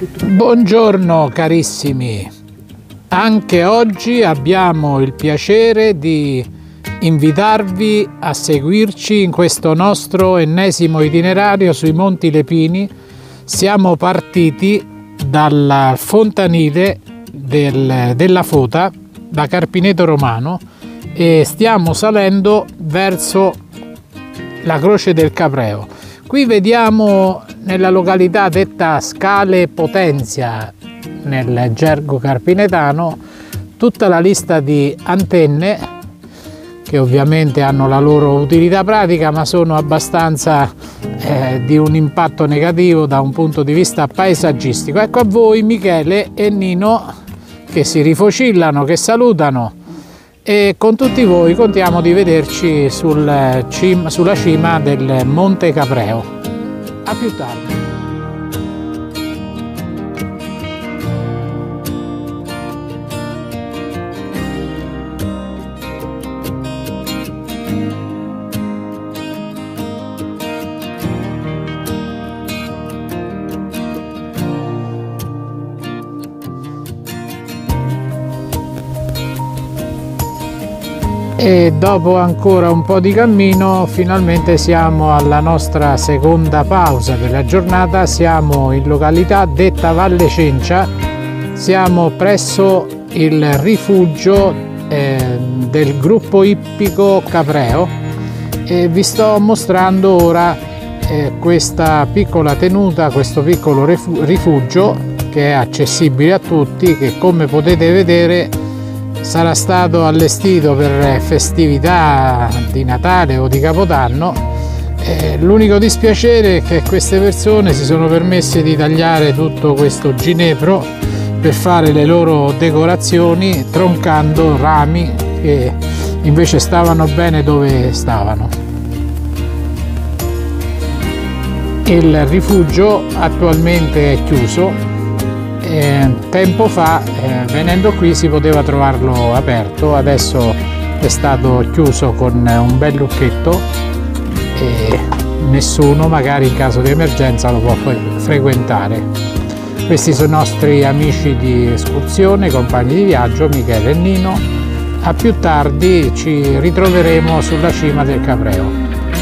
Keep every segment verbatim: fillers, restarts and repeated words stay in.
Buongiorno carissimi, anche oggi abbiamo il piacere di invitarvi a seguirci in questo nostro ennesimo itinerario sui Monti Lepini. Siamo partiti dal fontanile del, della Fota, da Carpineto Romano, e stiamo salendo verso la Croce del Capreo. Qui vediamo nella località detta Scale Potenzia, nel gergo carpinetano, tutta la lista di antenne che ovviamente hanno la loro utilità pratica, ma sono abbastanza eh, di un impatto negativo da un punto di vista paesaggistico. Ecco a voi Michele e Nino che si rifocillano, che salutano, e con tutti voi contiamo di vederci sul cima, sulla cima del Monte Capreo. A più tardi. E dopo ancora un po' di cammino finalmente siamo alla nostra seconda pausa della giornata. Siamo in località detta Valle Cencia, siamo presso il rifugio eh, del gruppo ippico Capreo e vi sto mostrando ora eh, questa piccola tenuta, questo piccolo rifugio che è accessibile a tutti, che come potete vedere sarà stato allestito per festività di Natale o di Capodanno. Eh, l'unico dispiacere è che queste persone si sono permesse di tagliare tutto questo ginepro per fare le loro decorazioni, troncando rami che invece stavano bene dove stavano. Il rifugio attualmente è chiuso. Eh, tempo fa eh, venendo qui si poteva trovarlo aperto, adesso è stato chiuso con un bel lucchetto e nessuno magari in caso di emergenza lo può frequentare. Questi sono i nostri amici di escursione, compagni di viaggio, Michele e Nino. A più tardi ci ritroveremo sulla cima del Capreo.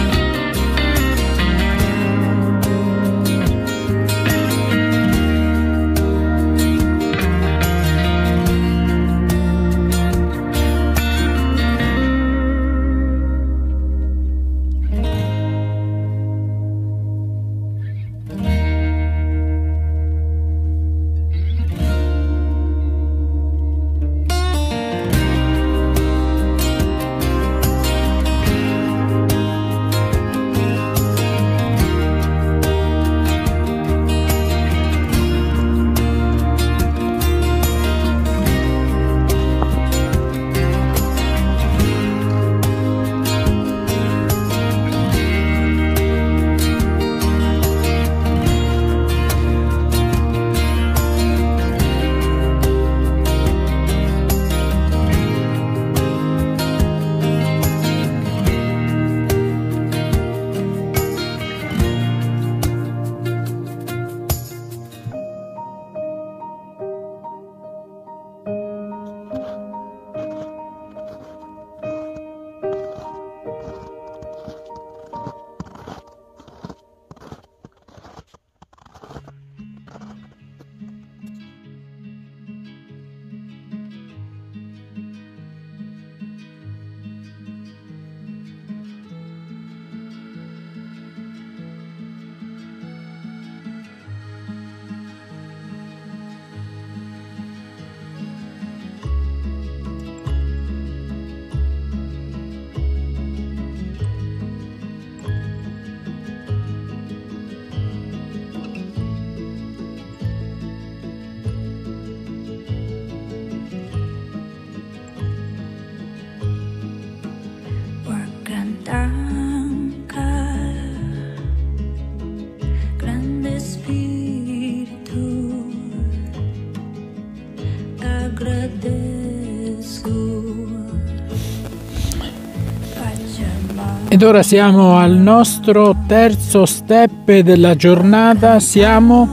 Ed ora siamo al nostro terzo step della giornata, siamo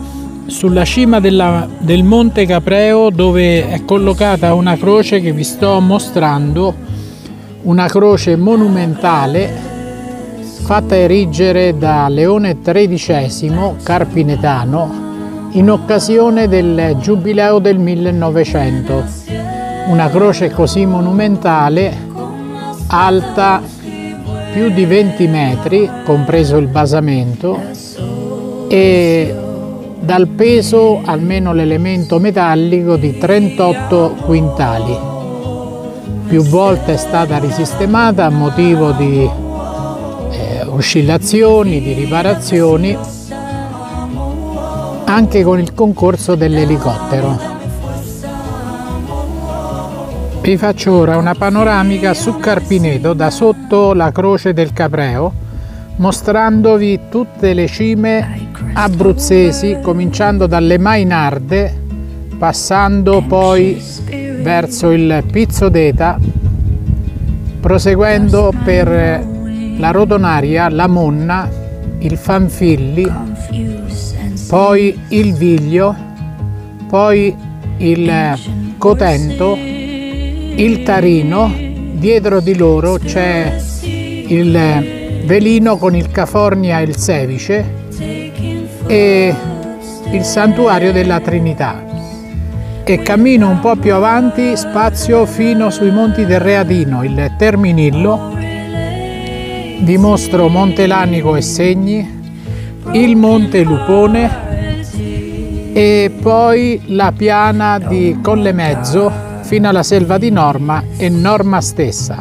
sulla cima della, del Monte Capreo, dove è collocata una croce che vi sto mostrando, una croce monumentale fatta erigere da Leone tredicesimo Carpinetano in occasione del Giubileo del millenovecento. Una croce così monumentale, alta più di venti metri, compreso il basamento, e dal peso, almeno l'elemento metallico, di trentotto quintali. Più volte è stata risistemata a motivo di eh, oscillazioni, di riparazioni, anche con il concorso dell'elicottero. Vi faccio ora una panoramica su Carpineto da sotto la croce del Capreo, mostrandovi tutte le cime abruzzesi, cominciando dalle Mainarde, passando poi verso il Pizzo d'Eta, proseguendo per la Rodonaria, la Monna, il Fanfilli, poi il Viglio, poi il Cotento, il Tarino. Dietro di loro c'è il Velino con il Cafornia e il Sevice e il Santuario della Trinità, e cammino un po' più avanti, spazio fino sui monti del Reatino, il Terminillo, vi mostro Monte Lanico e Segni, il Monte Lupone e poi la piana di Collemezzo fino alla Selva di Norma e Norma stessa.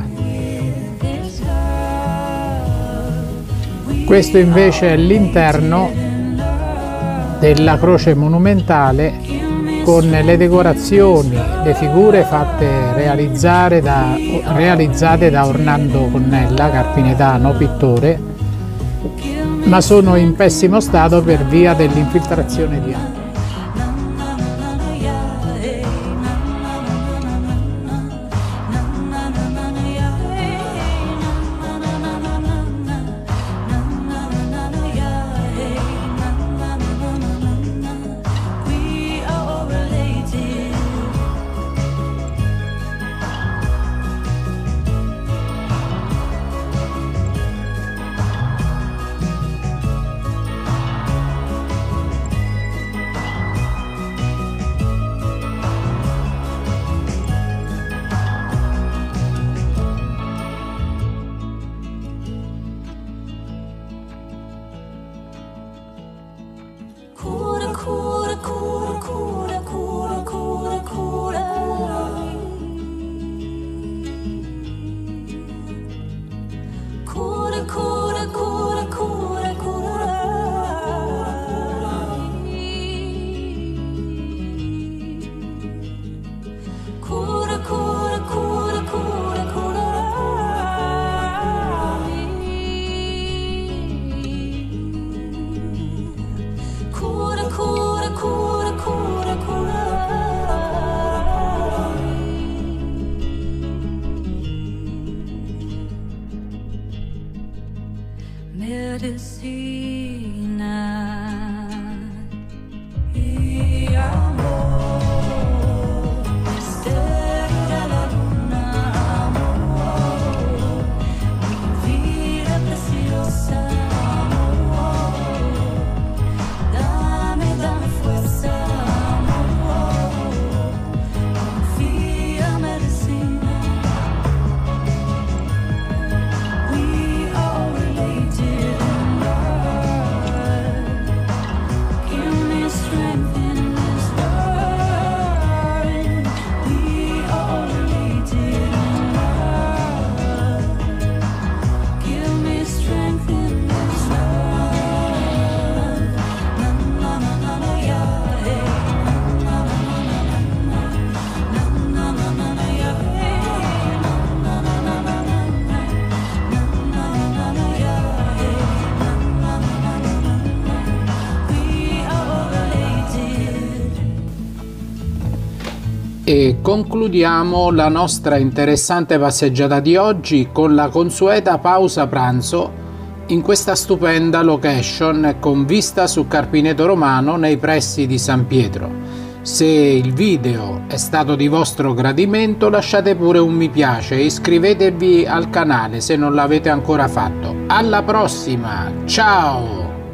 Questo invece è l'interno della croce monumentale, con le decorazioni, le figure fatte realizzare da, realizzate da Orlando Connella, carpinetano, pittore, ma sono in pessimo stato per via dell'infiltrazione di acqua. E concludiamo la nostra interessante passeggiata di oggi con la consueta pausa pranzo in questa stupenda location con vista su Carpineto Romano nei pressi di San Pietro. Se il video è stato di vostro gradimento, lasciate pure un mi piace e iscrivetevi al canale se non l'avete ancora fatto. Alla prossima, ciao!